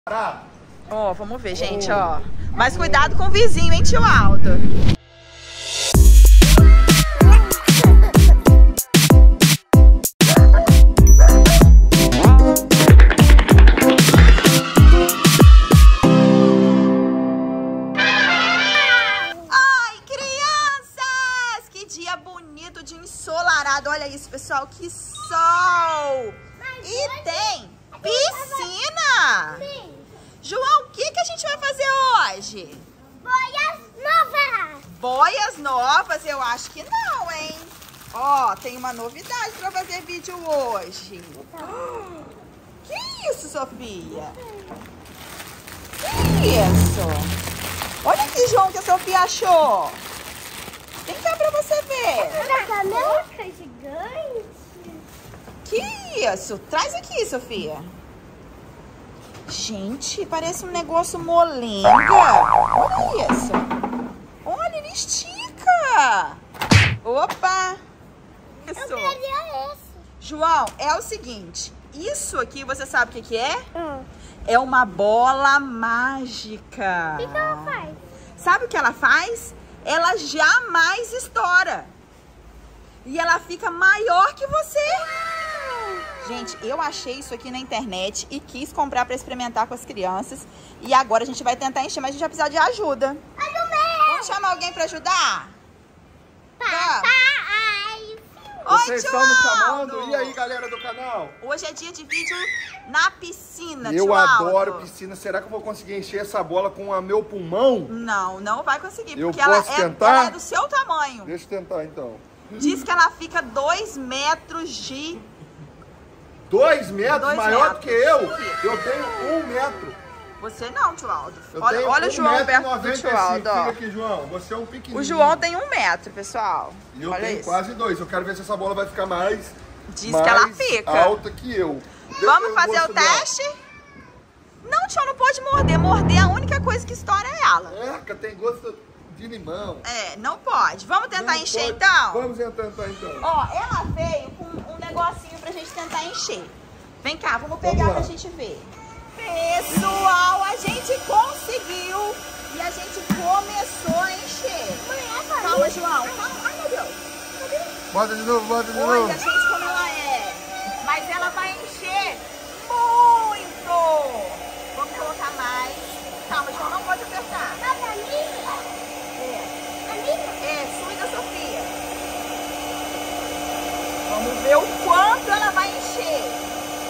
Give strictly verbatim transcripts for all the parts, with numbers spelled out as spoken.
Ó, vamos ver, gente, ó. Mas cuidado com o vizinho, hein, tio Aldo? Ai, crianças! Que dia bonito de ensolarado. Olha isso, pessoal, que sol! E tem piscina! Sim. João, o que, que a gente vai fazer hoje? Boias novas. Boias novas? Eu acho que não, hein? Ó, tem uma novidade pra fazer vídeo hoje. Oh, que isso, Sofia? Que isso? Olha aqui, João, que a Sofia achou. Vem cá pra você ver. Uma caneca gigante. Que isso? Traz aqui, Sofia. Gente, parece um negócio molenga. Olha isso. Olha, ele estica. Opa. Eu Isso. queria esse. João, é o seguinte. Isso aqui, você sabe o que que é? Hum. É uma bola mágica. O que, que ela faz? Sabe o que ela faz? Ela jamais estoura. E ela fica maior que você. Gente, eu achei isso aqui na internet e quis comprar pra experimentar com as crianças. E agora a gente vai tentar encher, mas a gente vai precisar de ajuda. Vamos chamar alguém pra ajudar? Tá. Papai. Vocês Oi, estão me tio chamando? Aldo. E aí, galera do canal? Hoje é dia de vídeo na piscina, Eu tio adoro Aldo. piscina. Será que eu vou conseguir encher essa bola com o meu pulmão? Não, não vai conseguir, Eu porque ela posso é, tentar? ela é do seu tamanho. Deixa eu tentar, então. Diz que ela fica dois metros de... Dois metros Dois maior metros. do que eu? Eu tenho um metro. Você não, tio Aldo. Eu Olha, tenho olha o um João metro e perto do noventa e tio cinco. Aldo, ó. Fica aqui, João. Você é um pequenininho. O João tem um metro, pessoal. E eu olha tenho isso. quase dois. Eu quero ver se essa bola vai ficar mais, Diz mais que ela fica. alta que eu. Deixa Vamos eu fazer o gosto dela. teste? Não, tio, não pode morder. Morder, a única coisa que estoura é ela. Eca, tem gosto de limão. É, não pode. Vamos tentar Não encher, pode. então? Vamos tentar, então. Ó, ela veio com um negocinho pra gente tentar encher. Vem cá, vamos pegar Vamos lá. pra gente ver. Pessoal, a gente conseguiu e a gente começou a encher. Calma, João. Calma. Ai, meu Deus. Cadê? Bota de novo, bota de Olha, novo. gente, como ela é. Mas ela vai encher muito. Vamos colocar mais. Calma, João, não pode apertar. É, é, sua e da Sofia. Vamos ver o quanto ela vai encher.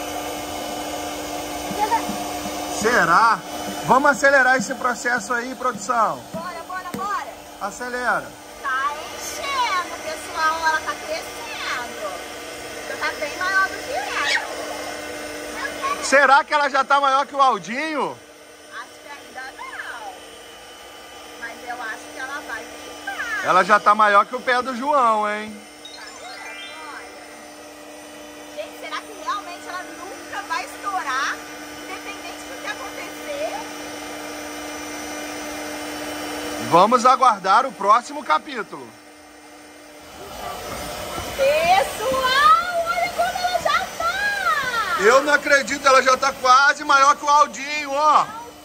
Será? Vamos acelerar esse processo aí, produção. Bora, bora, bora. Acelera. Tá enchendo, pessoal. Ela tá crescendo. Já tá bem maior do que ela. Será que ela já tá maior que o Aldinho? Acho que ainda não. Mas eu acho que ela vai ficar. Ela já tá maior que o pé do João, hein? Tá vendo? Olha. Gente, será que realmente ela nunca vai estourar? Independente do que acontecer? Vamos aguardar o próximo capítulo. Pessoal, olha como ela já tá! Eu não acredito, ela já tá quase maior que o Aldinho, ó.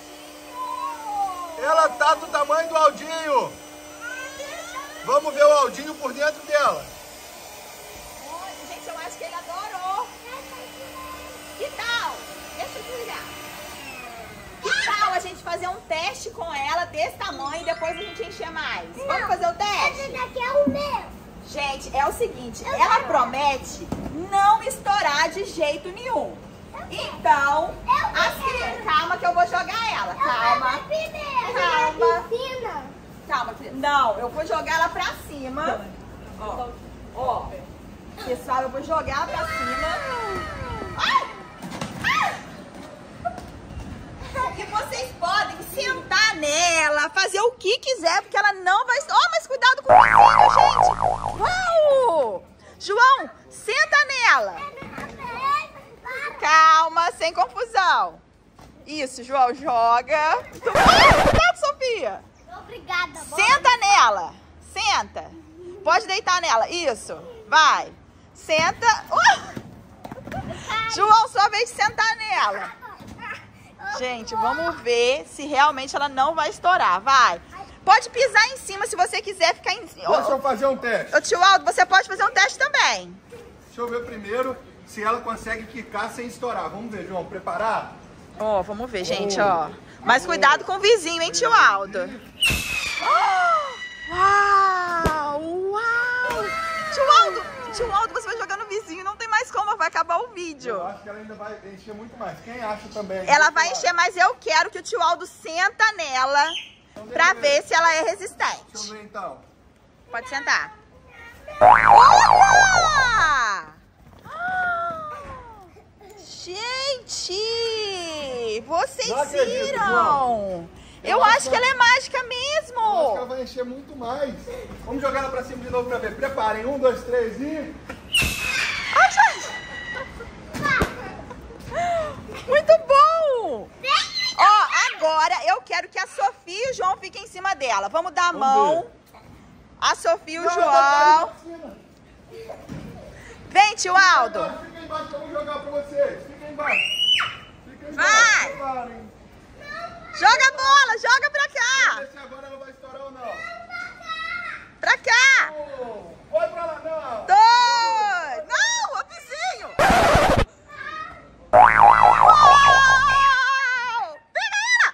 Ela tá do tamanho do Aldinho. Vamos ver o Aldinho por dentro dela. Olha, gente, eu acho que ele adorou. Que tal? Deixa eu desligar. Que tal a gente fazer um teste com ela desse tamanho e depois a gente encher mais? Vamos fazer o teste? Esse daqui é o meu. Gente, é o seguinte, ela promete não estourar de jeito nenhum. Então, assim, calma que eu vou jogar ela. Calma. Calma. Piscina. Calma, filha. Não, eu vou jogar ela pra cima. Ó, ó. Pessoal, eu vou jogar ela pra cima. Ai! Ai! E vocês podem sentar nela, fazer o que quiser, porque ela não vai... Oh, mas cuidado com o vizinho, gente! Uau! João, senta nela. Calma, sem confusão. Isso, João, joga. Ai, cuidado, Sofia. Obrigada. Senta nela. Senta. Pode deitar nela. Isso. Vai. Senta. Uh! João, sua vez de sentar nela. Gente, vamos ver se realmente ela não vai estourar. Vai. Pode pisar em cima se você quiser ficar em cima. Deixa eu fazer um teste. Ô, tio Aldo, você pode fazer um teste também. Deixa eu ver primeiro se ela consegue quicar sem estourar. Vamos ver, João. Preparar? Ó, vamos ver, gente, ó. Mas cuidado com o vizinho, hein, tio Aldo. Oh, uau! Uau! Tio Aldo, tio Aldo, você vai jogar no vizinho, não tem mais como, vai acabar o vídeo. Eu acho que ela ainda vai encher muito mais. Quem acha também? Ela vai encher, mas eu quero que o tio Aldo senta nela Então, pra deixa eu ver se ela é resistente. Deixa eu ver então. Pode sentar. Olha! Gente! Vocês Não acredito, viram? João. Eu Eu acho acho que ela é mágica Eu acho que ela mesmo. vai encher muito mais. Vamos jogar ela pra cima de novo pra ver. Preparem. Um, dois, três e... Ai, gente! Muito bom! Ó, agora eu quero que a Sofia e o João fiquem em cima dela. Vamos dar a Vamos mão. ver. A Sofia e o Não, João. não, não, Vem, tio Aldo. Fica embaixo que eu vou jogar pra vocês. Fica embaixo. Fica embaixo. Vai. Preparem. Joga a bola, joga pra cá. Vamos ver se agora ela vai estourar ou não. Pra cá. Um. Vai pra lá, não. Dois. Não, o vizinho. Pega ela.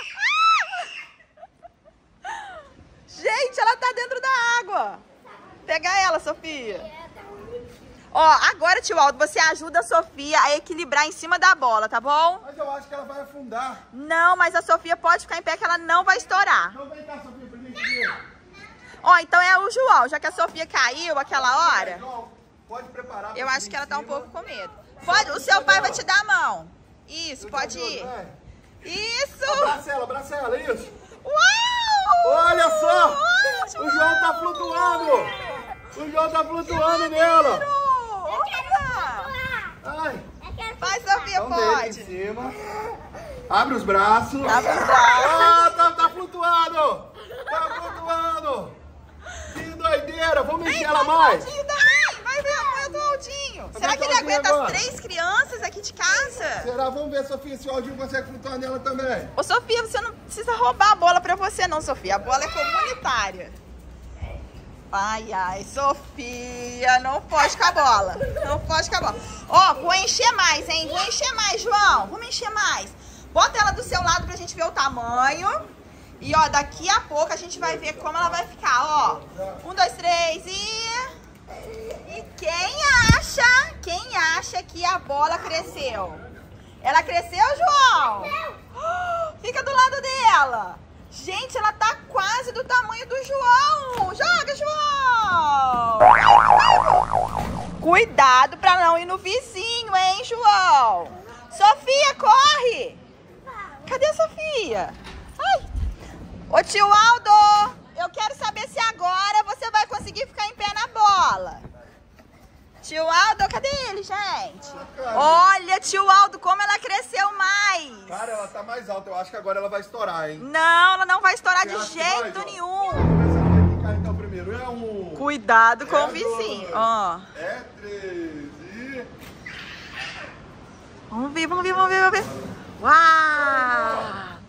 Ah, ah. Gente, ela tá dentro da água. Pega ela, Sofia. Ó, agora, tio Aldo, você ajuda a Sofia a equilibrar em cima da bola, tá bom? Mas eu acho que ela vai afundar. Não, mas a Sofia pode ficar em pé que ela não vai estourar. Não, vem cá, Sofia, pra gente ver. Ó, então é o João, já que a Sofia caiu aquela hora, João, pode preparar. eu pra acho que ela em tá um cima. pouco com medo. Pode, o seu pai vai te dar a mão. Isso, pode ir. Vai. Isso! Abraça ela, abraça ela, isso. Uau! Olha só! Uau, O João tá flutuando! O João tá flutuando nela! Olha! Ai! Vai, Sofia, Então deita em pode. cima. Abre os braços. Abre os braços. Ah, tá, tá flutuando! Tá flutuando! Que doideira! Vamos mexer ela mais! Aldinho também! Vai ver a mãe do Aldinho. Será que ele Aldinho aguenta agora. as três crianças aqui de casa? Será? Vamos ver, Sofia, se o Aldinho consegue flutuar nela também. Ô, Sofia, você não precisa roubar a bola pra você, não, Sofia. A bola é comunitária. Ai, ai, Sofia, não pode com a bola. Não pode com a bola. Ó, vou encher mais, hein? Vou encher mais, João. Vamos encher mais. Bota ela do seu lado pra gente ver o tamanho. E, ó, daqui a pouco a gente vai ver como ela vai ficar, ó. Um, dois, três e... E quem acha, quem acha que a bola cresceu? Ela cresceu, João? Fica do lado dela. Gente, ela tá quase do tamanho do João. Joga, João. Cuidado pra não ir no vizinho, hein, João. Sofia, corre. Cadê a Sofia? Ai. Ô, tio Aldo, eu quero saber se agora você vai conseguir ficar em pé na bola. Tio Aldo, cadê ele, gente? Olha, tio Aldo, como ela cresceu mais. Cara, ela tá mais alta. Eu acho que agora ela vai estourar, hein? Não, ela não vai estourar Você de acha que vai, jeito João? nenhum. Vamos ver se ela vai ficar então primeiro. É um... Cuidado com É o vizinho. dois. Ó. É três e... Vamos ver, vamos ver, vamos ver, vamos ver. Uau!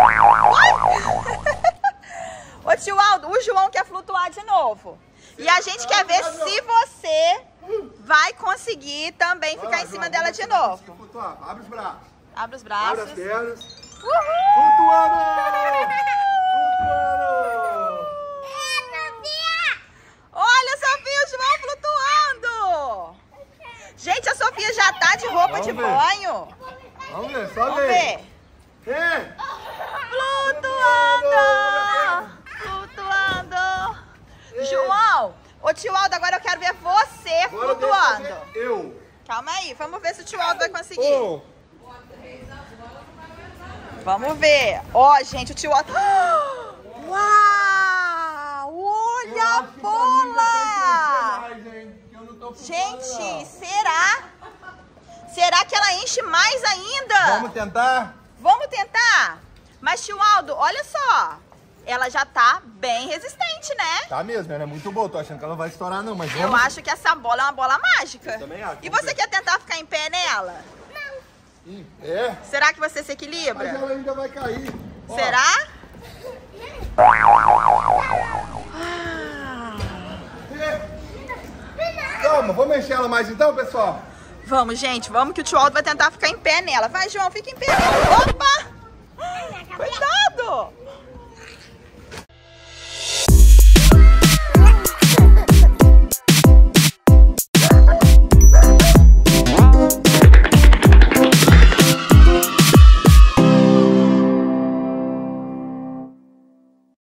Ô, tio Aldo, o João quer flutuar de novo. E a gente quer ver se você vai conseguir também ficar em cima dela de novo. Flutuar. Abre os braços. Abre os Abre braços. as pernas. Uhul! Flutuando! Flutuando! Olha, Sofia, o João flutuando! Gente, a Sofia já tá de roupa Vamos de ver. banho. Vamos ver, só Vamos ver. ver. É. Flutuando! Flutuando! João, ô tio Aldo, agora eu quero ver você Agora deixa flutuando. eu ver eu. Calma aí, vamos ver se o tio Aldo vai conseguir. Um. Vamos ver. Ó, gente, o tio Aldo... Uau! Olha Eu a acho que pra mim ainda tem que bola! crescer mais, hein, que eu não tô flutuando, Gente, não. será? Será que ela enche mais ainda? Vamos tentar? Vamos tentar? Mas, tio Aldo, olha só. Ela já tá bem resistente, né? Tá mesmo, ela é muito boa. Tô achando que ela vai estourar não, mas Eu vamos. acho que essa bola é uma bola mágica. Eu também acho, E vamos você ver. quer tentar ficar em pé nela? Em pé. Será que você se Mas equilibra? ela ainda vai cair. Ó, Será? Calma, vamos mexer ela mais então, pessoal? Vamos, gente, vamos que o tio Aldo vai tentar ficar em pé nela. Vai, João, fica em pé nela. Opa! Cuidado!